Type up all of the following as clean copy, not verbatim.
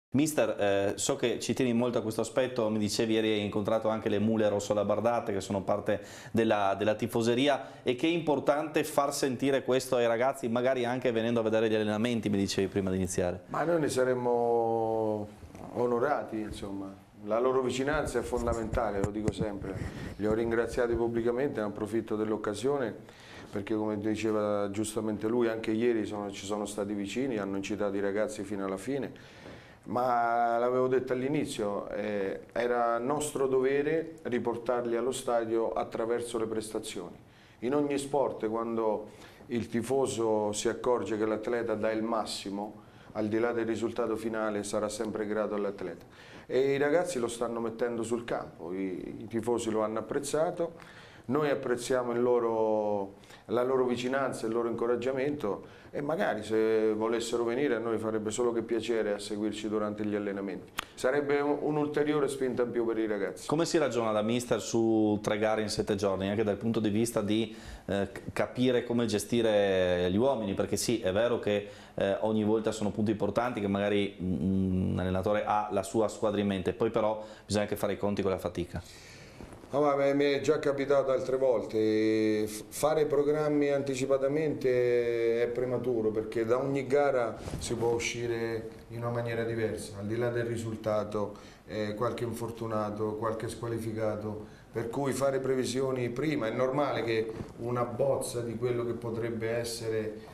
Mister, so che ci tieni molto a questo aspetto, mi dicevi ieri hai incontrato anche le mule rosso-labardate che sono parte della tifoseria, e che è importante far sentire questo ai ragazzi, magari anche venendo a vedere gli allenamenti, mi dicevi prima di iniziare. Ma noi ne saremmo onorati, insomma. La loro vicinanza è fondamentale, lo dico sempre. Li ho ringraziati pubblicamente, ne approfitto dell'occasione perché, come diceva giustamente lui, anche ieri ci sono stati vicini, hanno incitato i ragazzi fino alla fine. Ma l'avevo detto all'inizio, era nostro dovere riportarli allo stadio attraverso le prestazioni. In ogni sport, quando il tifoso si accorge che l'atleta dà il massimo, al di là del risultato finale, sarà sempre grato all'atleta. E i ragazzi lo stanno mettendo sul campo, i tifosi lo hanno apprezzato, noi apprezziamo la loro vicinanza, il loro incoraggiamento, e magari se volessero venire a noi farebbe solo che piacere a seguirci durante gli allenamenti. Sarebbe un'ulteriore spinta in più per i ragazzi. Come si ragiona da mister su 3 gare in 7 giorni, anche dal punto di vista di capire come gestire gli uomini? Perché sì, è vero che ogni volta sono punti importanti che magari un allenatore ha la sua squadra in mente, poi però bisogna anche fare i conti con la fatica. Mi è già capitato altre volte, fare programmi anticipatamente è prematuro perché da ogni gara si può uscire in una maniera diversa, al di là del risultato, qualche infortunato, qualche squalificato, per cui fare previsioni prima, è normale che una bozza di quello che potrebbe essere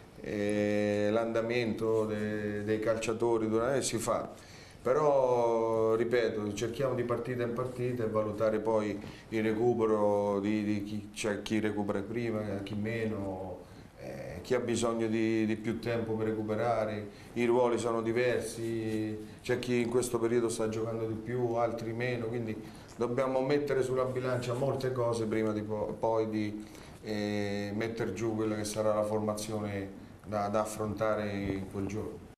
l'andamento dei calciatori si fa. Però, ripeto, cerchiamo di partita in partita e valutare poi il recupero di chi, cioè chi recupera prima, chi meno, chi ha bisogno di più tempo per recuperare, i ruoli sono diversi, c'è chi in questo periodo sta giocando di più, altri meno, quindi dobbiamo mettere sulla bilancia molte cose prima poi di mettere giù quella che sarà la formazione da affrontare in quel giorno.